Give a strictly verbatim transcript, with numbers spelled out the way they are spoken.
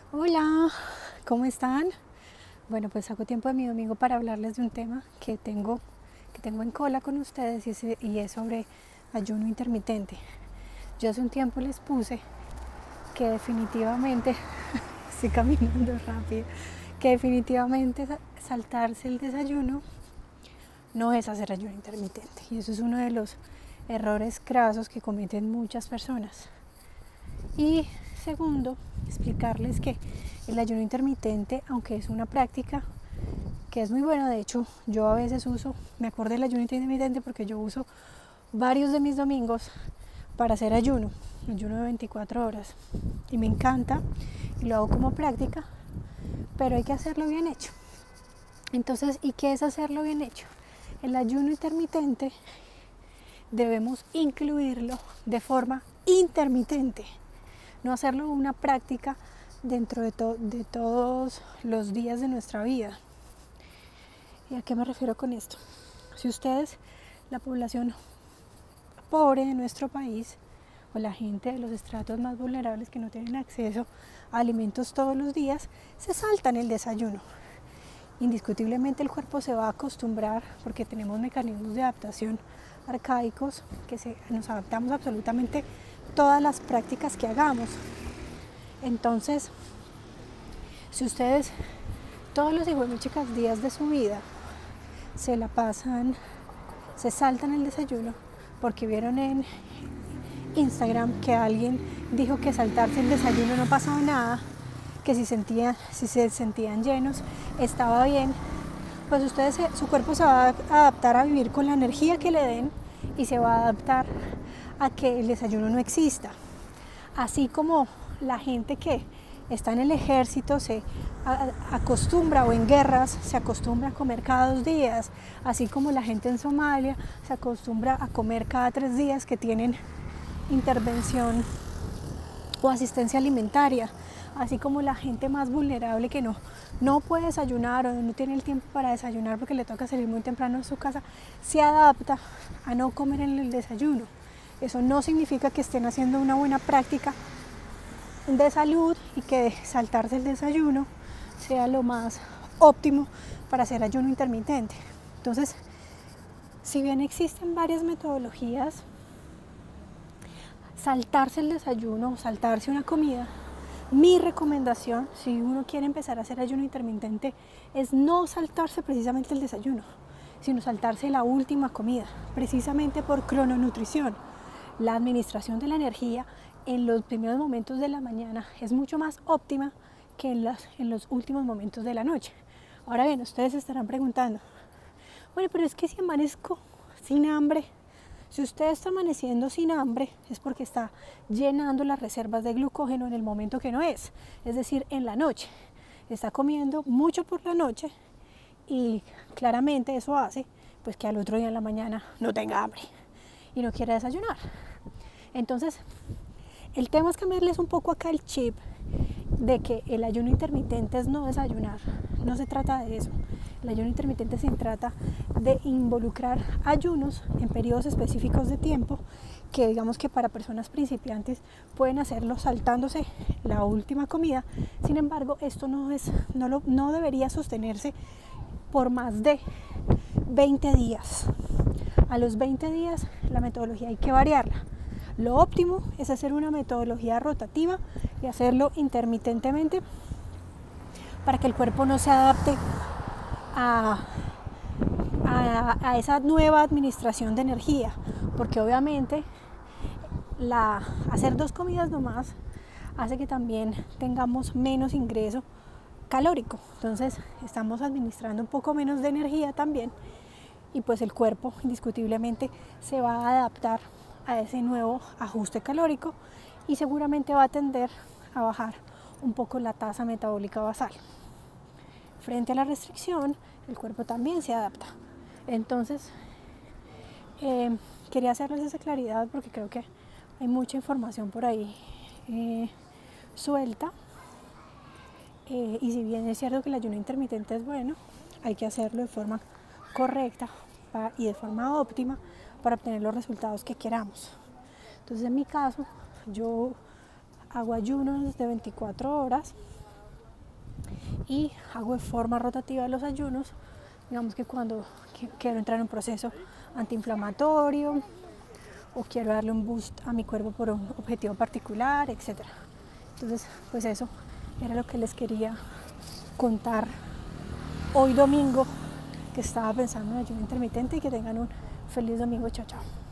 Hola, ¿cómo están? Bueno, pues saco tiempo de mi domingo para hablarles de un tema que tengo, que tengo en cola con ustedes y es, y es sobre ayuno intermitente. Yo hace un tiempo les puse que definitivamente, estoy caminando rápido, que definitivamente saltarse el desayuno no es hacer ayuno intermitente. Y eso es uno de los errores crasos que cometen muchas personas. Y segundo, explicarles que el ayuno intermitente, aunque es una práctica que es muy buena, de hecho yo a veces uso, me acordé del ayuno intermitente porque yo uso varios de mis domingos para hacer ayuno, ayuno de veinticuatro horas, y me encanta y lo hago como práctica, pero hay que hacerlo bien hecho. Entonces, ¿y qué es hacerlo bien hecho? El ayuno intermitente debemos incluirlo de forma intermitente, no hacerlo una práctica dentro de, to de todos los días de nuestra vida. ¿Y a qué me refiero con esto? Si ustedes, la población pobre de nuestro país, o la gente de los estratos más vulnerables que no tienen acceso a alimentos todos los días, se saltan el desayuno. Indiscutiblemente el cuerpo se va a acostumbrar, porque tenemos mecanismos de adaptación arcaicos que se, nos adaptamos absolutamente todas las prácticas que hagamos. Entonces, si ustedes todos los hijuepuchicas días de su vida se la pasan, se saltan el desayuno porque vieron en Instagram que alguien dijo que saltarse el desayuno no pasaba nada, que si, sentía, si se sentían llenos estaba bien, pues ustedes, su cuerpo se va a adaptar a vivir con la energía que le den y se va a adaptar a que el desayuno no exista. Así como la gente que está en el ejército se acostumbra, o en guerras se acostumbra a comer cada dos días, así como la gente en Somalia se acostumbra a comer cada tres días que tienen intervención o asistencia alimentaria, así como la gente más vulnerable que no, no puede desayunar o no tiene el tiempo para desayunar porque le toca salir muy temprano de su casa, se adapta a no comer en el desayuno. Eso no significa que estén haciendo una buena práctica de salud y que saltarse el desayuno sea lo más óptimo para hacer ayuno intermitente. Entonces, si bien existen varias metodologías, saltarse el desayuno o saltarse una comida, mi recomendación, si uno quiere empezar a hacer ayuno intermitente, es no saltarse precisamente el desayuno, sino saltarse la última comida, precisamente por crononutrición. La administración de la energía en los primeros momentos de la mañana es mucho más óptima que en, las, en los últimos momentos de la noche. Ahora bien, ustedes se estarán preguntando, bueno, pero es que si amanezco sin hambre, si usted está amaneciendo sin hambre es porque está llenando las reservas de glucógeno en el momento que no es, es decir, en la noche. Está comiendo mucho por la noche y claramente eso hace pues que al otro día en la mañana no tenga hambre y no quiera desayunar. Entonces, el tema es cambiarles un poco acá el chip de que el ayuno intermitente es no desayunar. No se trata de eso. El ayuno intermitente se trata de involucrar ayunos en periodos específicos de tiempo que digamos que para personas principiantes pueden hacerlo saltándose la última comida. Sin embargo, esto no, es, no, lo, no debería sostenerse por más de veinte días. A los veinte días la metodología hay que variarla. Lo óptimo es hacer una metodología rotativa y hacerlo intermitentemente para que el cuerpo no se adapte a, a, a esa nueva administración de energía, porque obviamente la, hacer dos comidas nomás hace que también tengamos menos ingreso calórico, entonces estamos administrando un poco menos de energía también y pues el cuerpo indiscutiblemente se va a adaptar a ese nuevo ajuste calórico y seguramente va a tender a bajar un poco la tasa metabólica basal. Frente a la restricción, el cuerpo también se adapta. Entonces, eh, quería hacerles esa claridad porque creo que hay mucha información por ahí eh, suelta. Eh, y si bien es cierto que el ayuno intermitente es bueno, hay que hacerlo de forma correcta para, y de forma óptima para obtener los resultados que queramos. Entonces, en mi caso, yo hago ayunos de veinticuatro horas y hago de forma rotativa los ayunos. Digamos que cuando quiero entrar en un proceso antiinflamatorio o quiero darle un boost a mi cuerpo por un objetivo particular, etcétera. Entonces, pues eso era lo que les quería contar hoy domingo, que estaba pensando en ayuno intermitente, y que tengan un feliz domingo. Chao, chao.